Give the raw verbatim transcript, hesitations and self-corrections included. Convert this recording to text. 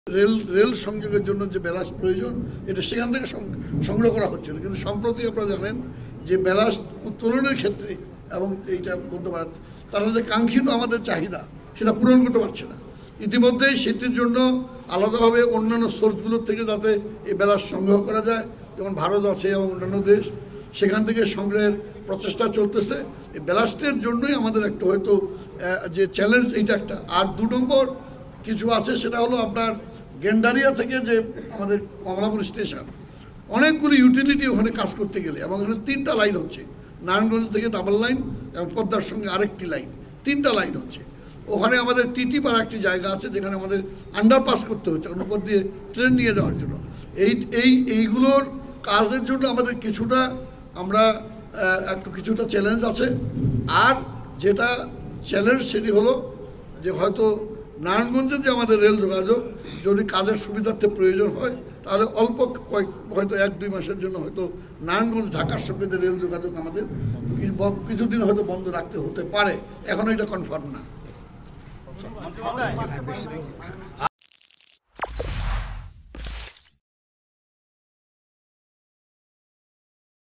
Rail rail সংযোগের জন্য যে বেলাস প্রয়োজন এটা সেখান থেকে সংগ্রহ করা হচ্ছিল, কিন্তু সম্প্রতি আপনারা জানেন যে বেলাস উত্তোলনের ক্ষেত্রে এবং এইটা বলতে পারেন তারা যে কাঙ্ক্ষিত আমাদের চাহিদা সেটা পূরণ করতে পারছে না। ইতিমধ্যেই সেটির জন্য আলাদাভাবে অন্যান্য সোর্সগুলোর থেকে যাতে এই বেলাস সংগ্রহ করা যায়, যেমন ভারত আছে এবং অন্যান্য দেশ, সেখান থেকে সংগ্রহের প্রচেষ্টা চলতেছে। এই বেলাস্টের জন্যই আমাদের একটা হয়তো যে চ্যালেঞ্জ এইটা একটা। আর দু নম্বর কিছু আছে, সেটা হলো আপনার গেন্ডারিয়া থেকে যে আমাদের কমলাপুর স্টেশন, অনেকগুলি ইউটিলিটি ওখানে কাজ করতে গেলে, এবং ওখানে তিনটা লাইন হচ্ছে, নারায়ণগঞ্জ থেকে ডাবল লাইন এবং পদ্মার সঙ্গে আরেকটি লাইন, তিনটা লাইন হচ্ছে। ওখানে আমাদের টিটি পাড়া একটি জায়গা আছে যেখানে আমাদের আন্ডারপাস করতে হচ্ছে ওর উপর দিয়ে ট্রেন নিয়ে যাওয়ার জন্য। এই এই এইগুলোর কাজের জন্য আমাদের কিছুটা আমরা একটু কিছুটা চ্যালেঞ্জ আছে। আর যেটা চ্যালেঞ্জ সেটি হলো যে হয়তো নারায়ণগঞ্জের যে আমাদের রেল যোগাযোগ যদি কাজের সুবিধার্থে প্রয়োজন হয় তাহলে অল্প কয়েক হয়তো এক দুই মাসের জন্য হয়তো নারায়ণগঞ্জ ঢাকার সঙ্গে যে রেল যোগাযোগ আমাদের কিছুদিন হয়তো বন্ধ রাখতে হতে পারে, এখনও এটা কনফার্ম না।